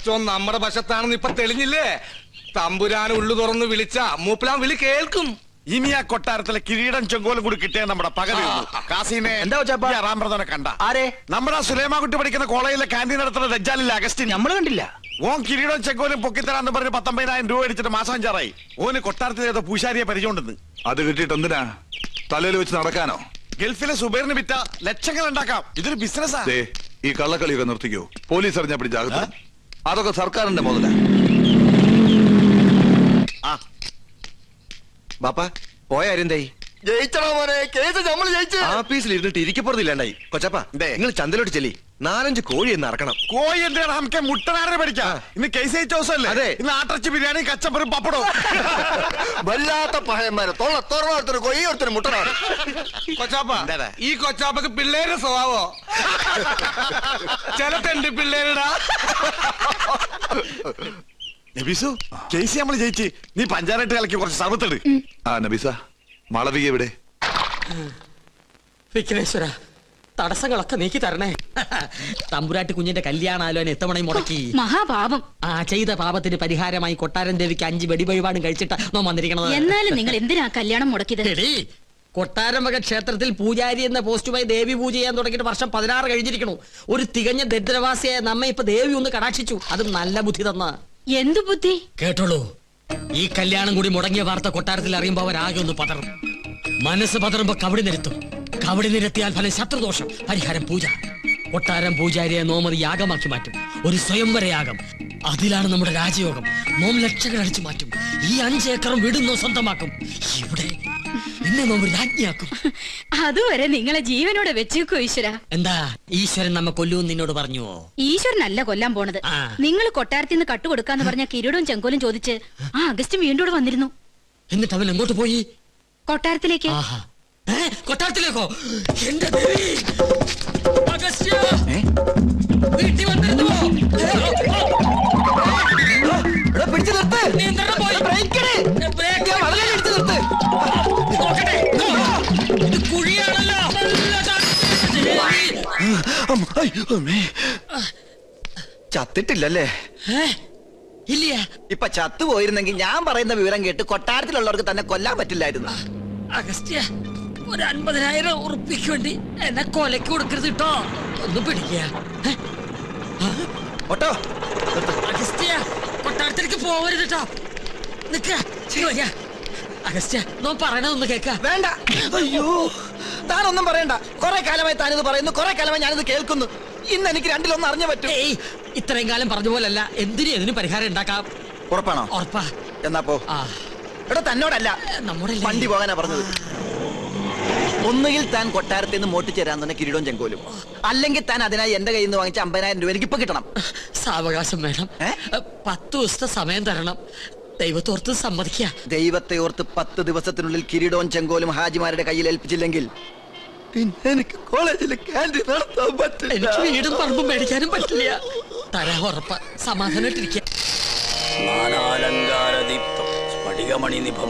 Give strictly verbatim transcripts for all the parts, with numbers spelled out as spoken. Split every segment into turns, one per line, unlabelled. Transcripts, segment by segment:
അദൃഷ്ടം നമ്മുടെ വശത്താണെന്ന് ഇപ്പൊ തെളിഞ്ഞില്ലേ? തമ്പുരാൻ ഉള്ളു തുറന്ന് വിളിച്ച മൂപ്പിലാൻ വിളി കേൾക്കും.
ഇനി ആ കൊട്ടാരത്തിലെ കിരീടം ചെങ്കോലും കൂടി കിട്ടിയ നമ്മുടെ പകൽ കണ്ട ആരെ നമ്മുടെ സുലൈമാൻകുട്ടി പഠിക്കുന്ന കോളേജിലെ ക്യാൻറ്റീൻ നടത്തുന്ന ദജ്ജാലില്ല അഗസ്റ്റിൻ നമ്മൾ കണ്ടില്ല. ഓൻ കിരീടം ചെങ്കോലും പൊക്കിത്തരാന്ന് പറഞ്ഞ് പത്തൊമ്പതിനായിരം രൂപ അടിച്ചിട്ട് മാസം അഞ്ചാറായി. ഓന് കൊട്ടാരത്തിലെ ഏതോ പൂശാരിയെ പരിചയമുണ്ടെന്ന്.
അത് കിട്ടിയിട്ട് എന്തിനാ? തലയിൽ വെച്ച് നടക്കാനോ?
ഗൾഫിലെ സുബൈറിന് വിറ്റ ലക്ഷങ്ങൾ ഉണ്ടാക്കാം. ഇതൊരു ബിസിനസ്സാ.
ഈ കള്ളക്കളിയൊക്കെ നിർത്തിക്കോ. പോലീസ് അറിഞ്ഞാ പിടിച്ചാകും. അതൊക്കെ സർക്കാരിന്റെ മുതല.
ബാപ്പ പോയ ആരെന്തായി?
ജയിച്ചടാ മോനെ, കേസ് നമ്മൾ ജയിച്ചു.
ആഫീസിൽ ഇരുന്നിട്ട് ഇരിക്കപ്പുറത്തില്ലാണ്ടായി. കൊച്ചപ്പ നിങ്ങൾ ചന്തലോട്ട് ചെല്ലി, നാലഞ്ച് കോഴി എന്ന് ഇറക്കണം.
കോഴി എന്താണ് നമുക്ക് മുട്ടനാരെ പഠിക്കാം. ഇന്ന് കേസ് ജയിച്ച ദിവസമല്ലേ? അതെ. ഇന്ന് ആട്ടർച്ചി ബിരിയാണി കച്ചപ്പറും പപ്പടവും.
വല്ലാത്ത പഹയന്മാരെ തൊള്ള തുറന്നൊരുത്തര് കോഴി ഒരുത്തര് മുട്ടനാണ്.
കൊച്ചാപ്പ ഈ കൊച്ചാപ്പക്ക് പിള്ളേരുടെ സ്വഭാവോ? ചിലത്തുണ്ട് പിള്ളേരുടാ.
നബീസു കേസ് നമ്മൾ ജയിച്ച്. നീ പഞ്ചായത്ത് കളിക്ക് കുറച്ച് സർവത്തിട്.
ആ നബീസ, മാളവിക എവിടെ?
വിഘ്നേശ്വര, തടസ്സങ്ങളൊക്കെ നീക്കി തരണേ. തമ്പുരാട്ടി കുഞ്ഞിന്റെ കല്യാണാലോചന എത്തവണയും മുടക്കി.
മഹാപാപം.
ആ ചെയ്ത പാപത്തിന് പരിഹാരമായി കൊട്ടാരൻ ദേവിക്ക് അഞ്ച് വെടിവഴിപാടും കഴിച്ചിട്ട് നോ വന്നിരിക്കണത്.
എന്നാലും നിങ്ങൾ എന്തിനാ കല്യാണം മുടക്കിയത്?
കൊട്ടാരമക ക്ഷേത്രത്തിൽ പൂജാരി എന്ന പോസ്റ്റുമായി ദേവി പൂജ ചെയ്യാൻ തുടങ്ങിയിട്ട് വർഷം പതിനാറ് കഴിഞ്ഞിരിക്കണു. ഒരു തികഞ്ഞ ദരിദ്രവാസിയായ നമ്മെ ഇപ്പൊ ദേവി ഒന്ന് കടാക്ഷിച്ചു. അതും നല്ല ബുദ്ധി തന്ന.
എന്തു ബുദ്ധി?
കേട്ടോളൂ, ഈ കല്യാണം കൂടി മുടങ്ങിയ വാർത്ത കൊട്ടാരത്തിൽ അറിയുമ്പോ അവരാകെ ഒന്ന് പതറും. മനസ്സ് പതറുമ്പോ കവടി നിരത്തും. കവടി നിരത്തിയാൽ ഫലം ശത്രുദോഷം, പരിഹാരം പൂജ. കൊട്ടാരം പൂജാരിയെ നോമത് യാഗമാക്കി മാറ്റും. ഒരു സ്വയംവര യാഗം. അതിലാണ് നമ്മുടെ രാജയോഗം. നോം ലക്ഷങ്ങൾ അടിച്ചു മാറ്റും. ഈ അഞ്ചേക്കറും വീടുന്നോ സ്വന്തമാക്കും. ഇവിടെ എന്നെ നോം രാജ്ഞിയാക്കും.
അതുവരെ നിങ്ങളെ ജീവനോടെ വെച്ചേക്കോ ഈശ്വര.
എന്താ ഈശ്വരൻ നമ്മ കൊല്ലൂന്ന് നിന്നോട് പറഞ്ഞുവോ?
ഈശ്വരനല്ല കൊല്ലാൻ പോണത്. നിങ്ങൾ കൊട്ടാരത്തിൽ നിന്ന് കട്ടുകൊടുക്കാന്ന് പറഞ്ഞ കിരീടവും ചെങ്കോലും ചോദിച്ച് ആ അഗസ്റ്റ് വീണ്ടും വന്നിരുന്നു.
എന്നിട്ട് അവൻ എങ്ങോട്ട് പോയി?
കൊട്ടാരത്തിലേക്ക്.
കൊട്ടാരത്തിലേക്കോ? എന്റെ ദേവി! അഗസ്ത്യ! വീട്ടിൽ വന്നിരുന്നു.
പിടിച്ചു നിർത്ത്.
നിയന്ത്രണം പോയി. ഇത് കുഴിയാണല്ലോ.
ചത്തിട്ടില്ലല്ലേ?
ഇല്ല.
ഇപ്പൊ ചത്തുപോയിരുന്നെങ്കിൽ ഞാൻ പറയുന്ന വിവരം കേട്ട് കൊട്ടാരത്തിലുള്ളവർക്ക് തന്നെ കൊല്ലാൻ പറ്റില്ലായിരുന്നു.
അഗസ്ത്യ, ഒരു അൻപതിനായിരം ഉറുപ്പിക്ക് വേണ്ടി എന്നെ കൊലക്ക് കൊടുക്കരുത് കേട്ടോ. ഒന്ന് പിടിക്കുക. അഗസ്ത്യ, കൊട്ടാരത്തിലേക്ക് പോവരുത് കേട്ടോ. നിക്ക. അഗസ്ത്യ, നോ പറയണതൊന്ന് കേക്ക.
വേണ്ട. അയ്യോ, താനൊന്നും പറയണ്ട. കുറെ കാലമായി താനിത് പറയുന്നു, കുറെ കാലമായി ഞാനിത് കേൾക്കുന്നു. ഇന്ന് എനിക്ക് രണ്ടിലൊന്നും അറിഞ്ഞു പറ്റും.
ഇത്രയും കാലം പറഞ്ഞ പോലല്ല. എന്തിനും ഇതിനും പരിഹാരം ഉണ്ടാക്കാം.
ഉറപ്പാണോ?
ഉറപ്പാ.
എന്നാ പോ. എടോ, തന്നോടല്ല, നമ്മുടെ വണ്ടി പോകാനാ പറഞ്ഞത്. ഒന്നുകിൽ താൻ കൊട്ടാരത്തിൽ നിന്ന് മോട്ടിച്ചേരാൻ തന്നെ കിരീടവും ചെങ്കോലും, അല്ലെങ്കിൽ താൻ അതിനായി എന്റെ കയ്യിൽ നിന്ന് വാങ്ങിച്ച അമ്പതിനായിരം രൂപ എനിക്ക് ഇപ്പൊ കിട്ടണം.
സാവകാശം വേണം. പത്ത് ദിവസത്തെ സമയം തരണം. ദൈവത്തോർത്ത് സമ്മതിക്കുക.
ദൈവത്തെ ഓർത്ത് പത്ത് ദിവസത്തിനുള്ളിൽ കിരീടവും ചെങ്കോലും ഹാജിമാരുടെ കയ്യിൽ ഏൽപ്പിച്ചില്ലെങ്കിൽ പിന്നെ എനിക്ക് കോളേജിൽ ക്യാൻറ്റീൻ നടത്താൻ പറ്റില്ല.
എനിക്ക് വീടും പറമ്പും മേടിക്കാനും പറ്റില്ല. തരാ ഉറപ്പ. സമാധാനമായിട്ടിരിക്കുക.
സ്ഫടികമണിനിഭം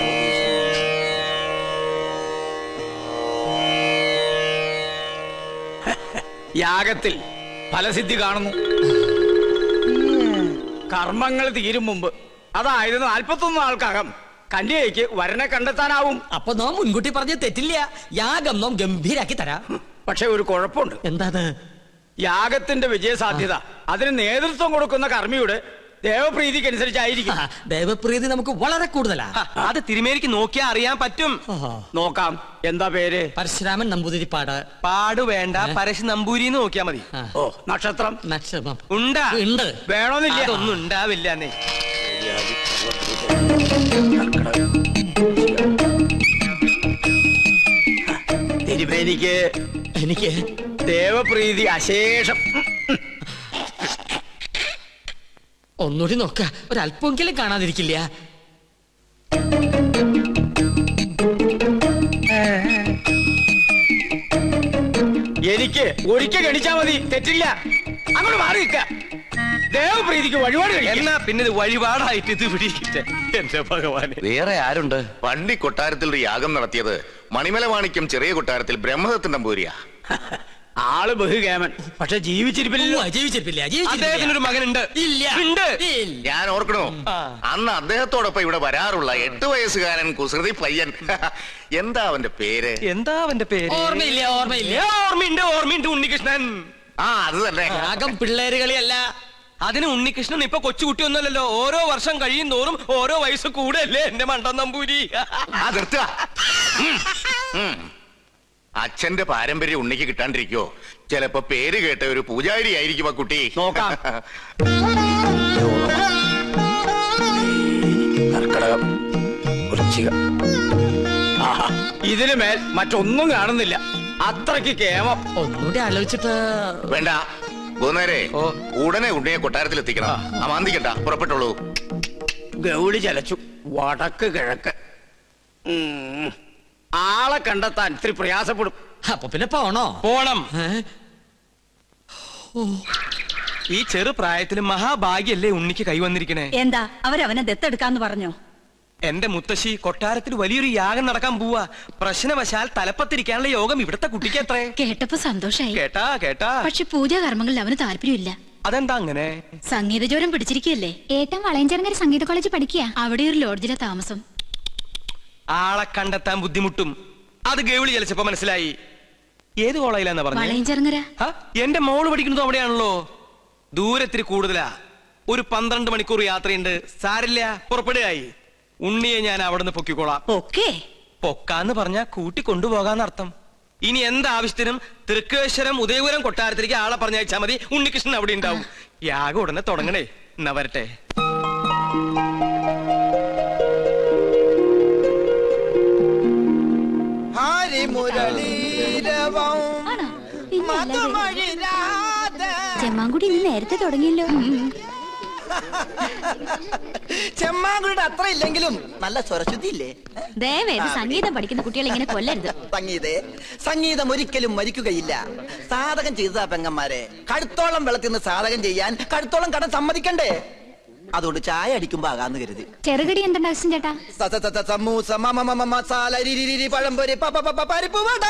യാഗത്തിൽ ഫലസിദ്ധി കാണുന്നു. കർമ്മങ്ങൾ തീരും മുമ്പ്, അതായത് നാൽപ്പത്തൊന്ന് ആൾക്കകം കന്യകയ്ക്ക് വരനെ കണ്ടെത്താനാവും.
അപ്പൊ നാം മുൻകൂട്ടി പറഞ്ഞ തെറ്റില്ല. യാഗം നാം ഗംഭീരാക്കി തരാം.
പക്ഷെ ഒരു കുഴപ്പമുണ്ട്.
എന്താണ്?
യാഗത്തിന്റെ വിജയസാധ്യത അതിന് നേതൃത്വം കൊടുക്കുന്ന കർമ്മിയുടെ ദേവപ്രീതിക്ക് അനുസരിച്ചായിരിക്കും.
ദേവപ്രീതി നമുക്ക് വളരെ കൂടുതലാ.
അത് തിരുമേനിക്ക് നോക്കിയാ അറിയാൻ പറ്റും.
നോക്കാം. എന്താ പേര്?
പരശുരാമൻ നമ്പൂതിരിപ്പാട്.
പാട് വേണ്ട, പരശു നമ്പൂരി നോക്കിയാ മതി.
ഓ, നക്ഷത്രം?
നക്ഷത്രം
ഉണ്ടാ
ഉണ്ട്.
വേണമെന്നില്ല. അതൊന്നും ഉണ്ടാവില്ല.
തിരുമേനിക്ക്
എനിക്ക്
ദേവപ്രീതി അശേഷം.
ഒന്നുകൂടി നോക്ക. ഒരല്പമെങ്കിലും കാണാതിരിക്കില്ല.
എനിക്ക് ഒരിക്കൽ ഗണിച്ചാ മതി, തെറ്റില്ല. അങ്ങോട്ട് മാറി നിൽക്ക. ദേവപ്രീതിക്ക് വഴിപാട്
എന്നാ പിന്നെ ഇത് വഴിപാടായിട്ട് ഇത് പിടിക്കട്ടെ. എന്റെ ഭഗവാൻ,
വേറെ ആരുണ്ട്? പണ്ടി കൊട്ടാരത്തിൽ ഒരു യാഗം നടത്തിയത് മണിമല മാണിക്യം ചെറിയ കൊട്ടാരത്തിൽ ബ്രഹ്മദത്തൻ നമ്പൂരിയാ.
ആള് ബഹുകേമൻ, പക്ഷെ ജീവിച്ചിരിപ്പില്ല.
ജീവിച്ചിരിപ്പില്ല.
അദ്ദേഹത്തിനൊരു മകനുണ്ട്.
ഇല്ല.
ഉണ്ട്.
ഞാൻ ഓർക്കണോ അന്ന് അദ്ദേഹത്തോടൊപ്പം ഇവിടെ വരാറുള്ള എട്ട് വയസ്സുകാരൻ കുസൃതി പയ്യൻ. എന്താ അവന്റെ പേര്?
എന്താ അവന്റെ പേര്?
ഓർമ്മയില്ല. ഓർമ്മയില്ല.
ഓർമ്മയുണ്ട്, ഓർമ്മയുണ്ട്. ഉണ്ണികൃഷ്ണൻ.
ആ അത് തന്നെ.
രാഗം പിള്ളേര് കളിയല്ല.
അതിന് ഉണ്ണികൃഷ്ണൻ ഇപ്പൊ കൊച്ചുകുട്ടിയൊന്നുമല്ലല്ലോ. ഓരോ വർഷം കഴിയും തോറും ഓരോ വയസ്സ് കൂടെയല്ലേ എന്റെ മണ്ടൻ നമ്പൂരി.
ആ നിർത്തുക. അച്ഛന്റെ പാരമ്പര്യം ഉണ്ണിക്ക് കിട്ടാണ്ടിരിക്കോ? ചിലപ്പോ പേര് കേട്ട ഒരു പൂജാരി ആയിരിക്കും ആ കുട്ടി.
നോക്കാം.
കർക്കടകം, വൃശ്ചിക.
ഇതിന് മേൽ മറ്റൊന്നും കാണുന്നില്ല. അത്രയ്ക്ക് കേമം.
ഒന്നുകൂടി ആലോചിച്ചിട്ട്
വേണ്ട ഗോന്നേരെ, ഉടനെ ഉണ്ണിയെ കൊട്ടാരത്തിൽ എത്തിക്കണം. ആ മാന്തിക്കണ്ട, പുറപ്പെട്ടോളൂ.
ഗൗളി ചലച്ചു. വടക്ക് കിഴക്ക്. ഉം. ആളെ കണ്ടെത്താൻ ഇത്തിരി പ്രയാസപ്പെടും.
അപ്പൊ പിന്നെ പോണോ?
പോണം. ഈ ചെറു പ്രായത്തിൽ മഹാഭാഗ്യല്ലേ ഉണ്ണിക്ക് കൈവന്നിരിക്കണേ.
എന്താ അവരവനെ ദത്തെടുക്കാന്ന് പറഞ്ഞോ?
എന്റെ മുത്തശ്ശി കൊട്ടാരത്തിൽ വലിയൊരു യാഗം നടക്കാൻ പോവാ. പ്രശ്നവശാൽ തലപ്പത്തിരിക്കാനുള്ള യോഗം ഇവിടുത്തെ കുട്ടിക്ക് എത്രേ.
കേട്ടപ്പോ സന്തോഷായി.
കേട്ടാ കേട്ടാ
പക്ഷെ പൂജാകർമ്മങ്ങളിൽ അവന് താല്പര്യമില്ല.
അതെന്താ അങ്ങനെ?
സംഗീതജ്വരം പിടിച്ചിരിക്കല്ലേ.
ഏട്ടൻ വളയഞ്ചേർങ്ങര സംഗീത കോളേജ് പഠിക്കുക.
അവിടെ ഒരു ലോഡ്ജിലെ താമസം.
ആളെ കണ്ടെത്താൻ ബുദ്ധിമുട്ടും. അത് ഗൗളി ചലിച്ചപ്പോ മനസ്സിലായി. ഏത് കോളേജിലാന്ന് പറഞ്ഞു?
വളയഞ്ചേർങ്ങര.
എന്റെ മോള് പഠിക്കുന്നത് അവിടെയാണല്ലോ. ദൂരത്തിരി കൂടുതലാ. ഒരു പന്ത്രണ്ട് മണിക്കൂർ യാത്രയുണ്ട്. സാരില്ല, പുറപ്പെടുകയായി. ഉണ്ണിയെ ഞാൻ അവിടെ നിന്ന് പൊക്കിക്കോളാം.
ഓക്കേ.
പൊക്കാന്ന് പറഞ്ഞാ കൂട്ടി കൊണ്ടുപോകാന്നർത്ഥം. ഇനി എന്താവശ്യത്തിനും തൃക്കേശ്വരം ഉദയപുരം കൊട്ടാരത്തിലേക്ക് ആളെ പറഞ്ഞയച്ചാ മതി. ഉണ്ണികൃഷ്ണൻ അവിടെ ഉണ്ടാവും. യാഗം ഉടനെ തുടങ്ങണേ. എന്നാ വരട്ടെ.
ചെമ്മാങ്കുടി ഇന്ന് നേരത്തെ തുടങ്ങിയല്ലോ.
ചെമ്മാങ്കുടിയുടെ അത്ര ഇല്ലെങ്കിലും നല്ല സ്വരശുദ്ധി ഇല്ലേ?
ദയവേത് സംഗീതം പഠിക്കുന്ന കുട്ടികൾ ഇങ്ങനെ കൊല്ലരുത്.
സംഗീതേ, സംഗീതം ഒരിക്കലും മരിക്കുകയില്ല. സാധകം ചെയ്തതാ പെങ്ങന്മാരെ. കടുത്തോളം വെള്ളത്തിൽ നിന്ന് സാധകം ചെയ്യാൻ കടുത്തോളം കടം സമ്മതിക്കണ്ടേ? അതുകൊണ്ട് ചായ അടിക്കുമ്പോ ആകാന്ന് കരുതി.
ചെറുകടി എന്തുണ്ട് അച്ഛൻ ചേട്ടാ?
സമൂസ, മസാല, പഴംപൊരി, പരിപ്പ് വട.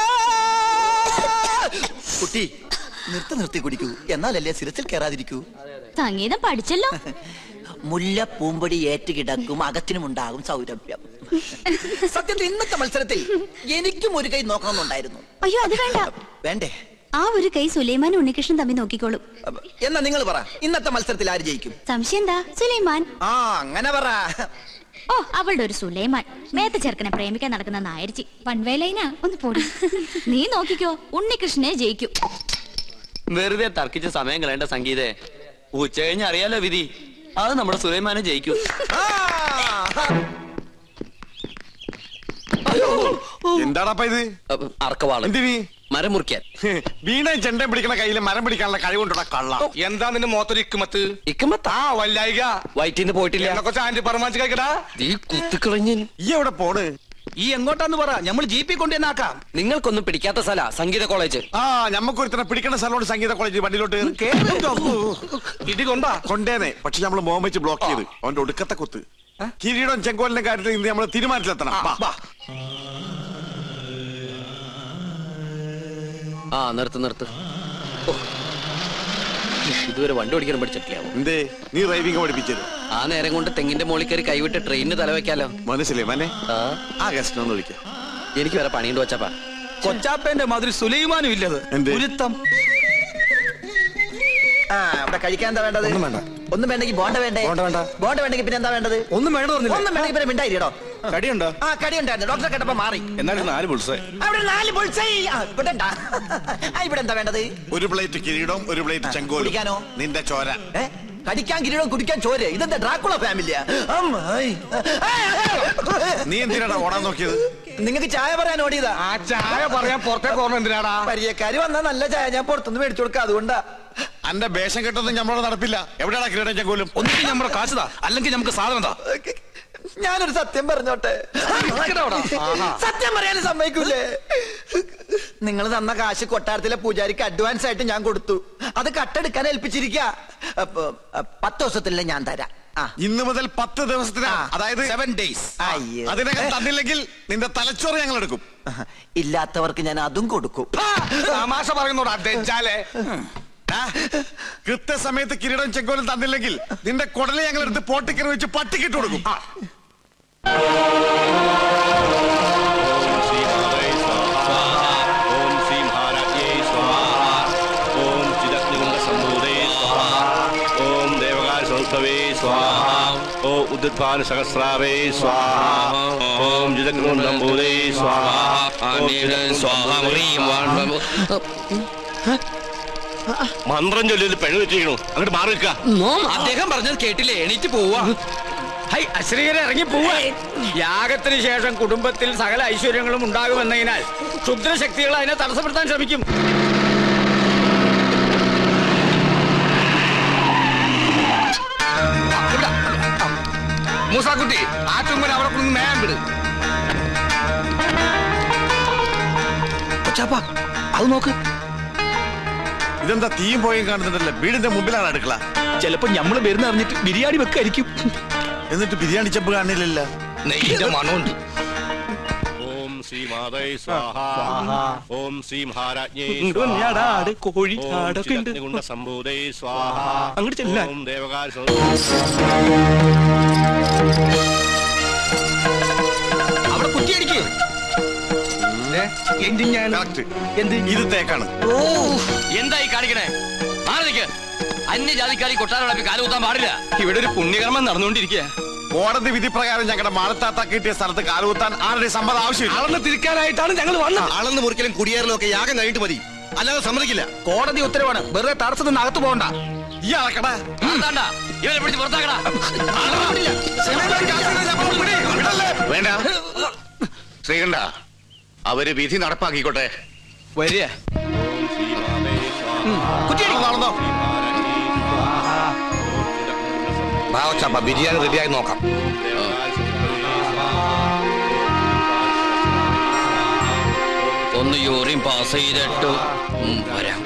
കുട്ടി നിർത്തി നിർത്തി കുടിക്കൂ, എന്നാലല്ലേ സിരസിൽ കയറാതിരിക്കൂ.
സംഗീതം പഠിച്ചല്ലോ.
മുല്ല പൂമ്പൊടി ഏറ്റുകിടക്കും, അകത്തിനുമുണ്ടാകും സൗരഭ്യം. സത്യത്തിൽ ഇന്നത്തെ മത്സരത്തിൽ എനിക്കും ഒരു കൈ നോക്കണമെന്നുണ്ടായിരുന്നു.
അയ്യോ അത് വേണ്ട.
വേണ്ടേ?
ആ ഒരു കൈ സുലൈമാൻ ഉണ്ണികൃഷ്ണൻ തമ്മിൽ നോക്കിക്കോളും.
എന്നാ നിങ്ങൾ പറ, ഇന്നത്തെ മത്സരത്തിൽ ആര് ജയിക്കും?
സംശയം എന്താ? സുലൈമാൻ.
ആ അങ്ങനെ പറ.
ഓ അവളുടെ ഒരു സുലൈമാൻ. മേത്ത ചെറുക്കനെ പ്രേമിക്കാൻ നടക്കുന്ന നായരിച്ചി. വൺവേലൈനാ ഒന്ന് പോടി. നീ നോക്കിക്കോ, ഉണ്ണികൃഷ്ണനെ ജയിക്കും.
വെറുതെ തർക്കിച്ച് സമയം കളയേണ്ട സംഗീതേ. ഉച്ച കഴിഞ്ഞ് അറിയാലോ വിധി. അത് നമ്മുടെ സുലൈമാനെ ജയിക്കും.
എന്താടാ ഇത്?
അർക്കവാള്.
എന്തിനി?
മരം മുറിക്കാൻ.
വീണ ചെണ്ട പിടിക്കുന്ന കയ്യിൽ മരം പിടിക്കാനുള്ള കഴിവുണ്ടോടാ കള്ള.
എന്താ നിന്റെ മോത്തൊരു ഇക്കുമത്ത്?
ഇക്കുമത്താ
വല്ലായിക
വയറ്റിന്ന് പോയിട്ടില്ല.
ആന്റി പറമാച്ച് കഴിക്കടാ.
നീ കുത്തിക്കളഞ്ഞ.
ഈ എവിടെ പോണ്?
ഈ എങ്ങോട്ടാന്ന് പറ, നമ്മൾ ജീപ്പിൽ കൊണ്ടുവന്നാക്കാം. നിങ്ങൾക്കൊന്നും പിടിക്കാത്ത സ്ഥല സംഗീത കോളേജ്.
ആ ഞമ്മക്കൊരുത്തനെ പിടിക്കുന്ന സ്ഥലമാണ് സംഗീത കോളേജ്. വണ്ടിയിലോട്ട്
ഇടി കൊണ്ടാ
കൊണ്ടേനെ. പക്ഷെ നമ്മള് മോഹം വെച്ച് ബ്ലോക്ക് ചെയ്ത് അവന്റെ ഒടുക്കത്തെ കുത്ത്. കിരീടം ചെങ്കോലിന്റെ കാര്യത്തിൽ ഇന്ന് നമ്മള് തീരുമാനത്തിലെത്തണം.
ആ നിർത്ത് നിർത്ത്. ഇതുവരെ വണ്ടി ഓടിക്കാനും പഠിച്ചിട്ടില്ല.
എന്തേ നീ ഡ്രൈവിംഗ് പഠിപ്പിച്ചത്?
ആ നേരം കൊണ്ട് തെങ്ങിന്റെ മോളിൽ കയറി കൈവിട്ട് ട്രെയിനിന് തലവെക്കാലോ.
മനസ്സിലേ മനെ? ആ ഗസ്റ്റ് ഒന്ന് വിളിക്കാം.
എനിക്ക് വേറെ പണിയുണ്ട് കൊച്ചാപ്പാ.
കൊച്ചാപ്പന്റെ മാതിരി സുലൈമാനും ഇല്ലത്. ഗുരുത്തം.
ആ ഇവിടെ കഴിക്കാൻ എന്താ വേണ്ടത്?
ഒന്നും വേണ്ട.
ഒന്നും വേണ്ടെങ്കിൽ ബോണ്ട വേണ്ടേ?
ബോണ്ട വേണ്ട.
ബോണ്ട വേണ്ടെങ്കിൽ പിന്നെ എന്താ വേണ്ടത്?
ഒന്നും വേണ്ട.
ഒന്നും വേണ്ടെങ്കിൽ പിന്നെ മിണ്ടായിട്ടോ.
കടിയുണ്ടോ?
ആ കടിയുണ്ടായിരുന്നു. ഡോക്ടറെ കേട്ടപ്പോ മാറി.
എന്നാലും നാല് ബുൾസൈ.
അവിടെ നാല് ബുൾസൈ. ഇവിടെ ഉണ്ടാ. ഇവിടെ എന്താ വേണ്ടത്?
ഒരു പ്ലേറ്റ് കിരീടം, ഒരു പ്ലേറ്റ് ചെങ്കോലും.
കുടിക്കാനോ?
നിന്റെ ചോര.
കടിക്കാൻ കിരീടം, കുടിക്കാൻ ചോര. ഇതെന്താ ഡ്രാക്കുള ഫാമിലിയാ?
നീ എന്തിനാടാ ഓടാൻ നോക്കിയത്?
നിങ്ങൾക്ക് ചായ പറയാൻ ഓടിയതാ.
ആ ചായ പറയാൻ പുറത്തേക്ക് ഓർമ്മ എന്തിനാടാ?
പരിചയക്കാര് വന്നാ നല്ല ചായ ഞാൻ പുറത്തുനിന്ന് മേടിച്ചു കൊടുക്കാം, അതുകൊണ്ടാ.
അന്റെ വേഷം കെട്ടൊന്നും നമ്മളോട് നടപ്പില്ല. എവിടെയാണ് കിരീടം ചെങ്കോലും?
ഒന്നിനും നമ്മുടെ കാശതാ, അല്ലെങ്കിൽ നമുക്ക് സാധനം താ.
ഞാനൊരു സത്യം പറഞ്ഞോട്ടെ? സത്യം പറയാനും സമ്മതിക്കൂലേ? നിങ്ങൾ തന്ന കാശ് കൊട്ടാരത്തിലെ പൂജാരിക്ക് അഡ്വാൻസ് ആയിട്ട് ഞാൻ കൊടുത്തു. അത് കട്ടെടുക്കാൻ ഏൽപ്പിച്ചിരിക്ക. പത്ത് ദിവസത്തിലെ ഞാൻ തരാം.
ഇന്ന് മുതൽ പത്ത് ദിവസത്തിന്, അതായത് സെവൻ ഡേയ്സ്. അതിനകം തന്നില്ലെങ്കിൽ നിന്റെ തലച്ചോറ് ഞങ്ങൾ എടുക്കും.
ഇല്ലാത്തവർക്ക് ഞാൻ അതും കൊടുക്കും.
തമാശ പറയുന്നോടാ ദജ്ജാലേ.
കൃത്യസമയത്ത് കിരീടം ചെങ്കോലും തന്നില്ലെങ്കിൽ നിന്റെ കുടലെ ഞങ്ങൾ എടുത്ത് പോട്ടിക്കറി വെച്ച് പട്ടിക്കിട്ട് കൊടുക്കും.
ഉദ്ധാന സഹസ്രാവേ സ്വാഹ ഓം ജിതഗ്രൂഢംബൂരേ സ്വാഹ മന്ത്രം ചൊല്ലിയത് പെഴു വെച്ചിരിക്കണു. അങ്ങോട്ട് മാറി നിൽക്കുക.
അദ്ദേഹം പറഞ്ഞത് കേട്ടില്ലേ? എണീറ്റ് പോവാ. ഹൈ അശ്രീകരെ ഇറങ്ങി പോവാ. യാഗത്തിന് ശേഷം കുടുംബത്തിൽ സകല ഐശ്വര്യങ്ങളും ഉണ്ടാകുമെന്നതിനാൽ ക്ഷുദ്രശക്തികൾ അതിനെ തടസ്സപ്പെടുത്താൻ ശ്രമിക്കും.
മൂസാക്കുട്ടി ആ ചുമ്മൻ അവിടെ കൊണ്ട് മേയാൻ വിട്.
അത് നോക്ക്.
ഇതെന്താ തീയും പോയും കാണുന്നുണ്ടല്ലേ? വീടിന്റെ മുമ്പിലാണ് അടുക്കള.
ചിലപ്പോ ഞമ്മള് വരുന്ന അറിഞ്ഞിട്ട് ബിരിയാണി വെക്കായിരിക്കും.
എന്നിട്ട് ബിരിയാണി ചെമ്പ് കാണില്ലല്ലോ.
നെയ്യുടെ മണമുണ്ട്.
ഓം ശ്രീ മാതൈ സ്വാഹ ഓം ശ്രീ മഹാരാജ്ഞേ
കോഴി
കൊണ്ട് സംഭൂതൈ സ്വാഹ
അങ്ങോട്ട് ചെല്ലാൻ.
ഓം ദേവകാര
അവിടെ കുറ്റിയടിക്ക്.
ഇത് തേക്കാണ്.
എന്തായി കാണിക്കണേ? മാറി നിൽക്ക്. അന്യജാതിക്കാരി കൊട്ടാരം കാലുകുത്താൻ പാടില്ല.
ഇവിടെ ഒരു പുണ്യകർമ്മം നടന്നുകൊണ്ടിരിക്കുക.
കോടതി വിധി പ്രകാരം ഞങ്ങളുടെ മാളത്താത്ത കിട്ടിയ സ്ഥലത്ത് കാലുകുത്താൻ ആരുടെ സമ്മതം ആവശ്യമില്ല.
അളന്ന് തിരിക്കാനായിട്ടാണ് ഞങ്ങൾ വന്നത്.
അളന്ന് മുറിക്കലും കുടിയേറലും ഒക്കെ യാഗം കഴിഞ്ഞിട്ട് മതി, അല്ലാതെ സമ്മതിക്കില്ല.
കോടതി ഉത്തരവാണ്. വെറുതെ തടസ്സത്തിന് അകത്ത് പോകണ്ട.
ഈ അളക്കടാ
ഇവരെ പിടിച്ച് പുറത്താക്കടാ.
വേണ്ട ശ്രീകണ്ഠ, അവര് വിധി നടപ്പാക്കിക്കോട്ടെ.
വരിക.
നടന്നോ.
ബാവച്ചപ്പ ബിരിയാണി റെഡിയായി നോക്കാം.
ഒന്ന് യൂറിൻ പാസ് ചെയ്തിട്ട് വരാം.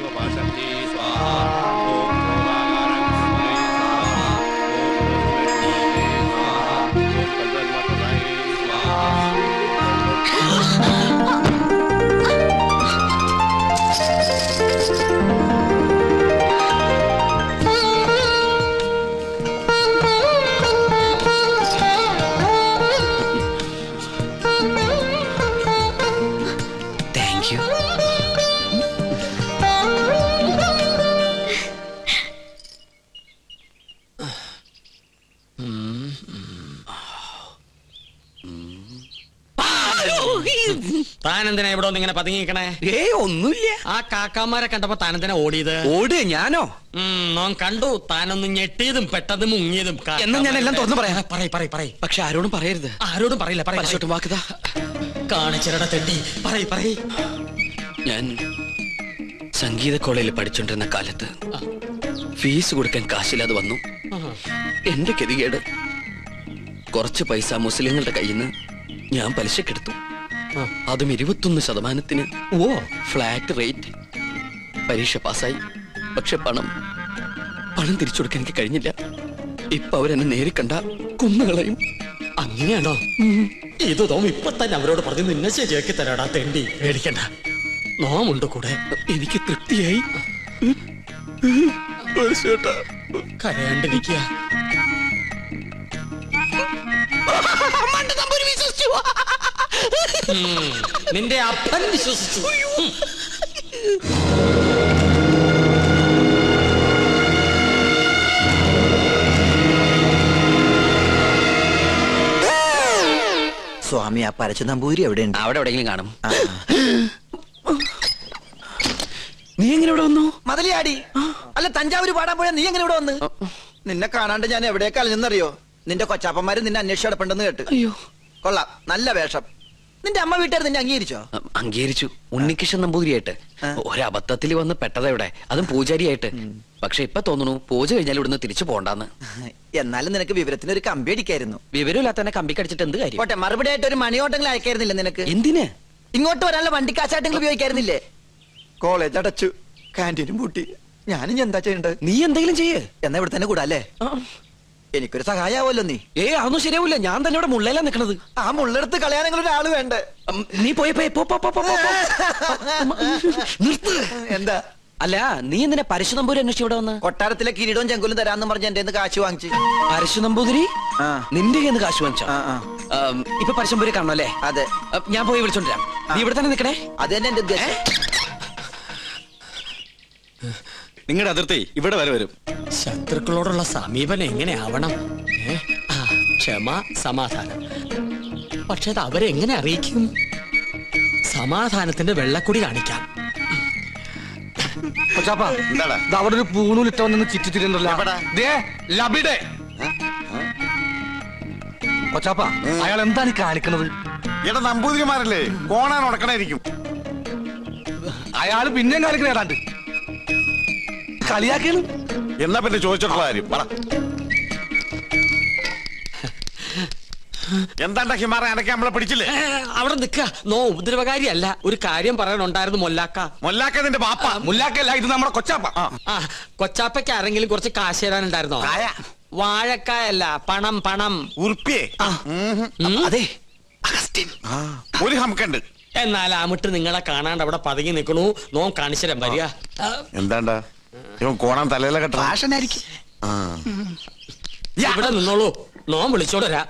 താനെന്തിനാ ഇവിടെ ഒന്ന് ഇങ്ങനെ പതുങ്ങിക്കണേ?
ഏ ഒന്നുമില്ല.
ആ കാക്കാമാരെ കണ്ടപ്പോ താനെന്തിനാ ഓടിയത്?
ഓട് ഞാനോ?
നോൻ കണ്ടു. താനൊന്ന് ഞെട്ടിയതും പെട്ടതും മുങ്ങിയതും.
എന്നാ ഞാൻ എല്ലാം തുറന്നു പറയാം.
പറയ് പറയ് പറയ്.
പക്ഷെ ആരോടും പറയരുത്.
ആരോടും പറയില്ല.
പറയോട്ടും വാക്കുതാ
കാണിച്ചിരട തെണ്ടി. പറയ് പറയ്.
ഞാൻ സംഗീത കോളേജിൽ പഠിച്ചോണ്ടിരുന്ന കാലത്ത് ഫീസ് കൊടുക്കാൻ കാശില്ലാതെ വന്നു. എന്റെ ഗതികേട് കുറച്ച് പൈസ മുസ്ലിങ്ങളുടെ കയ്യിൽ നിന്ന് ഞാൻ പലിശക്കെടുത്തു. അതും ഇരുപത്തൊന്ന് ശതമാനത്തിന്. ഓ ഫ്ലാറ്റ് റേറ്റ്. പരീക്ഷ പാസ്സായി. പക്ഷെ പണം പണം തിരിച്ചു കൊടുക്കാൻ എനിക്ക് കഴിഞ്ഞില്ല. ഇപ്പൊ അവരെന്നെ നേരിക്കണ്ട കൊന്നുകളയും.
അങ്ങനെയാണോ? ഇത് തോം ഇപ്പൊ തന്നെ അവരോട് പറഞ്ഞു നിന്നെ ശരിയാക്കി തരാടാ തെണ്ടി. പേടിക്കണ്ട, നോമുണ്ട് കൂടെ.
എനിക്ക് തൃപ്തിയായി.
കരയാണ്ടിരിക്കുക. നിന്റെ അപ്പൻ വിശ്വസിച്ചു.
സ്വാമി, ആ പരച്ച നമ്പൂരി എവിടെയുണ്ട്?
അവിടെ എവിടെയെങ്കിലും കാണും. നീ എങ്ങനെ ഇവിടെ വന്നു?
മതിലിയാടി. അല്ല, തഞ്ചാവൂര് പാടാൻ പോയാ നീ എങ്ങനെ ഇവിടെ വന്ന്? നിന്നെ കാണാണ്ട് ഞാൻ എവിടേക്ക് അലഞ്ഞെന്നറിയോ? നിന്റെ കൊച്ചാപ്പന്മാര് നിന്നെ അന്വേഷിച്ച് കിടപ്പുണ്ടെന്ന് കേട്ട്.
അയ്യോ
കൊള്ളാം, നല്ല വേഷം. നിന്റെ അമ്മ വീട്ടുകാർ നിന്നെ അംഗീകരിച്ചോ?
അംഗീകരിച്ചു. ഉണ്ണികൃഷ്ണൻ നമ്പൂതിരിയായിട്ട്. ഒരബദ്ധത്തിൽ വന്ന് പെട്ടതെവിടെ, അതും പൂജാരിയായിട്ട്. പക്ഷെ ഇപ്പൊ തോന്നുന്നു പൂജ കഴിഞ്ഞാൽ ഇവിടുന്ന് തിരിച്ചു പോണ്ടാന്ന്.
എന്നാലും നിനക്ക് വിവരത്തിന് ഒരു കമ്പി അടിക്കായിരുന്നു.
വിവരമില്ലാത്തന്നെ കമ്പി കടിച്ചിട്ട് എന്ത് കാര്യം?
പോട്ടെ, മറുപടി ആയിട്ട് ഒരു മണിയോട്ടെങ്കിലും അയക്കായിരുന്നില്ല നിനക്ക്?
എന്തിന്?
ഇങ്ങോട്ട് വരാനുള്ള വണ്ടിക്കാശായിട്ടെങ്കിലും ഉപയോഗിക്കായിരുന്നില്ലേ? കോളേജ് അടച്ചു, കാന്റീനും പൂട്ടി. ഞാനും എന്താ ചെയ്യണ്ടത്?
നീ എന്തെങ്കിലും ചെയ്യേ.
എന്നാ ഇവിടെ തന്നെ കൂടാ അല്ലേ? എനിക്കൊരു സഹായാവല്ലോ നീ.
ഏ അതൊന്നും ശരിയാവില്ല. ഞാൻ തന്നെ ഇവിടെ മുള്ളയിലാ നിക്കണത്.
ആ മുള്ളെടുത്ത് കളയാനെങ്കിലും ഒരാള് വേണ്ടേ?
നീ പോയി പോയി പോ, പോ, പോ, പോ, പോ, പോ. നിർത്ത്.
എന്താ?
അല്ല നീ എന്തിനാ പരശു നമ്പൂരി അന്വേഷിച്ച് ഇവിടെ വന്ന്?
കൊട്ടാരത്തിലെ കിരീടവും ചെങ്കുലും തരാന്ന് പറഞ്ഞ എന്റെ കാശ് വാങ്ങിച്ചു.
പരശു നമ്പൂതിരി നിന്റെ കയ്യിൽ നിന്ന് കാശ് വാങ്ങിച്ചോ? ഇപ്പൊ പരശുമ്പൂരി കാണണല്ലേ?
അതെ.
ഞാൻ പോയി വിളിച്ചോണ്ടിരാം. നീ ഇവിടെ തന്നെ നിക്കണേ.
അത് തന്നെ എന്റെ ഉദ്ദേശം.
നിങ്ങളുടെ അതിർത്തി ഇവിടെ വരെ വരും.
ശത്രുക്കളോടുള്ള സമീപനം എങ്ങനെ ആവണം? ഏ? ആ, ക്ഷമ, സമാധാനം. പക്ഷെ അത് അവരെങ്ങനെ അറിയിക്കും? സമാധാനത്തിന്റെ വെള്ളക്കുടി കാണിക്കാം.
അവിടെ ഒരു പൂണൂലിട്ട വന്നു ചുറ്റിത്തിരുന്നല്ലോ. കൊച്ചാപ്പ അയാൾ എന്താണ് ഈ കാണിക്കണത്?
എടാ നമ്പൂതിരിമാരല്ലേ, കോണാൻ ഉടക്കണായിരിക്കും.
അയാള് പിന്നെയും കാണിക്കണ ഏതാണ്ട് കളിയാക്കിയാണ്.
എന്നാ പിന്നെ ചോദിച്ചിട്ടുള്ള കാര്യം പറ. എന്താണ്ടാ ഹിമാറ അനക്കെ നമ്മളെ പിടിച്ചില്ലേ?
അവിടെ നിക്ക. നോ ഉപദ്രവകാരിയല്ല. ഒരു കാര്യം പറയാനുണ്ടായിരുന്നു മൊല്ലാക്ക.
മൊല്ലാക്ക നിന്റെ ബാപ്പ.
മുല്ലാക്കല്ല, ഇത് നമ്മുടെ കൊച്ചാപ്പ.
ആ കൊച്ചാപ്പയ്ക്ക് ആരെങ്കിലും കുറച്ച് കാശ് തരാനുണ്ടായിരുന്നോ? വാഴക്കായല്ല, പണം പണം.
ഉറുപ്പിയേ?
അതെ.
ഒരു ഹംക്കുണ്ട്.
എന്നാൽ ആമിട്ട് നിങ്ങളെ കാണാണ്ട് അവിടെ പതുങ്ങി നിൽക്കണു. നോം കാണിച്ചരം വരിക.
എന്താണ്ടാ ഇവൻ കോണാൻ തലയിലെ കെട്ട
ഫാഷനായിരിക്കും.
ഇവിടെ നിന്നോളൂ. നോം വിളിച്ചോടരാ.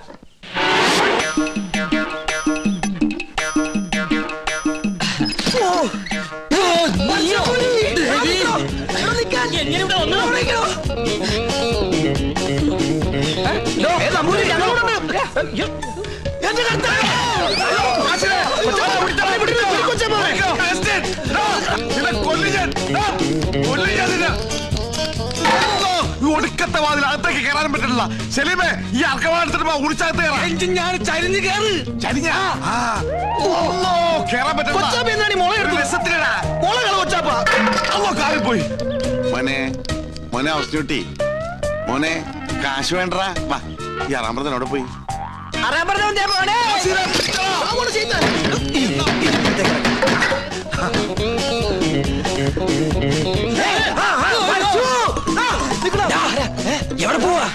ഒടുക്കത്തെ വാതിൽ അകത്തേക്ക് കയറാനും പറ്റില്ല. സെലീമേ, ഈ അർക്കവാടത്തിട്ട് ഉളിച്ചകത്ത് കയറാം.
ഞാൻ ചരിഞ്ഞ് കയറ്.
ചരിഞ്ഞ കേറാൻ പറ്റില്ല. മോനെ മോനെ അവസ്ഥ മോനെ കാശ് വേണ്ടടാ. വാ, ഈ അറാമ്പറത്തിനോടെ പോയി
എവിടെ പോവാ?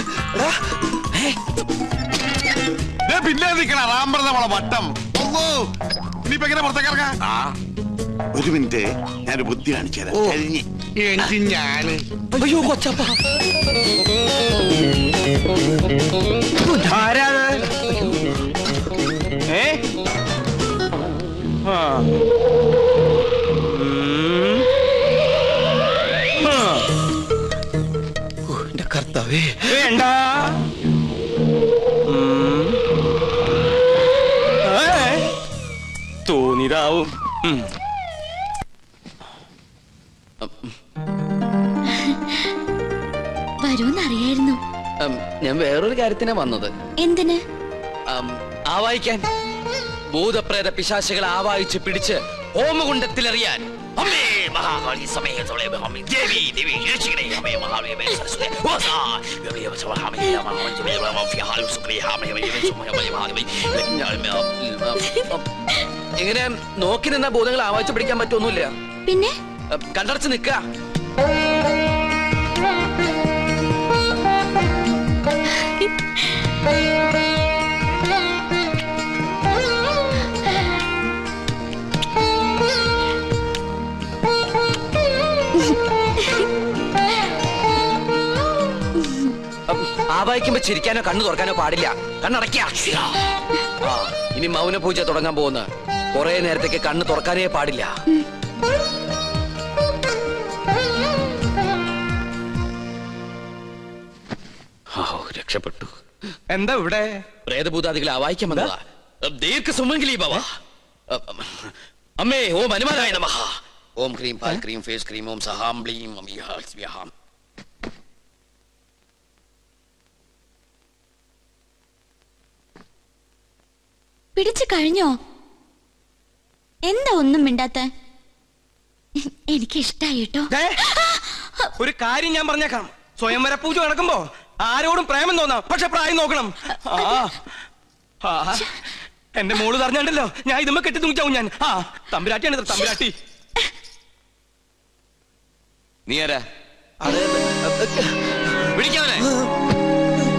പിന്നെ നിൽക്കണ റാമ്പറ നമ്മളെ വട്ടം. ഇനിയിപ്പോ എങ്ങനെ പുറത്തേക്ക് ഇറങ്ങാം? ഒരു മിനിറ്റ്, ഞാനൊരു ബുദ്ധി കാണിച്ചു തരാം. ഞാന്
അയ്യോ കൊച്ചപ്പ.
ഏ
എന്റെ കർത്താവേ.
വേണ്ട. തോന്നിരാവും.
വരൂന്നറിയായിരുന്നു.
ഞാൻ വേറൊരു കാര്യത്തിനാ വന്നത്.
എന്തിന്?
ആവായിക്കാൻ. ഭൂതപ്രേത പിശാചുകളെ ആവാഹിച്ച് പിടിച്ച് ഹോമകുണ്ടത്തിലെറിയാൻ. അമ്മേ മഹാകാളി സമേതോളെ അമ്മേ ദേവി ദേവി രക്ഷിക്കണേ അമ്മേ മഹാകാളി മേ സരസ്വതി വാസാ ദേവി സവഹാമേ മഹാമഞ്ജമേ മഫിഹാലു സുക്രിഹാമേ മഹാമേ. ഇങ്ങനെ നോക്കി നിന്ന ഭൂതങ്ങളെ ആവാഹിച്ച് പിടിക്കാൻ പറ്റൊന്നുമില്ല.
പിന്നെ
കണ്ടടച്ച് നിൽക്കുക. ആവാഹിക്കുമ്പോ ചിരിക്കാനോ കണ്ണു തുറക്കാനോ പാടില്ല. കണ്ണടയ്ക്ക. ഇനി മൗന പൂജ തുടങ്ങാൻ പോകുന്ന കുറെ നേരത്തേക്ക് കണ്ണ് തുറക്കാനേ പാടില്ല. രക്ഷപ്പെട്ടു.
എന്താ ഇവിടെ?
പ്രേതഭൂതാദികളെ ആവാഹിക്കാൻ വന്നതാ. ദീർഘ സുമംഗലി ഭവ. അമ്മേ ഓം ഹനുമാനായ നമഃ. ഓം ക്രീം പാൽ ക്രീം ഫേസ് ക്രീം ഓം സഹാം ബ്ലീം അമിഹാം.
പിടിച്ചു കഴിഞ്ഞോ? എന്താ ഒന്നും മിണ്ടാത്ത? എനിക്ക് ഇഷ്ടായി കേട്ടോ.
ഒരു കാര്യം ഞാൻ പറഞ്ഞേക്കാം. സ്വയംവര പൂജ നടക്കുമ്പോ ആരോടും പ്രേമം തോന്നാം, പക്ഷെ പ്രായം നോക്കണം. എന്റെ മോള് പറഞ്ഞല്ലോ, ഞാൻ ഇതുമ്മ കെട്ടി തൂങ്ങിച്ചാവും ഞാൻ. ആ തമ്പുരാട്ടിയാണ് തമ്പുരാട്ടി.
നീ ആരാ? വിളിക്കാവനെ.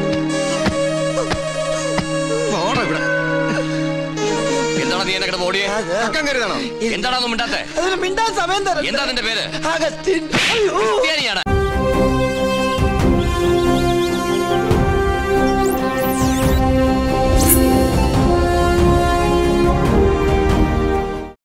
നീ എന്നെ കിടന്ന് ഓടിയേ?
കരുതാണോ?
എന്താണോ മിണ്ടാത്തെ?
മിണ്ടാൻ സമയം തരാം.
എന്താ നിന്റെ പേര്?
അഗസ്റ്റിൻ.
ക്രിസ്ത്യാനിയാണ്.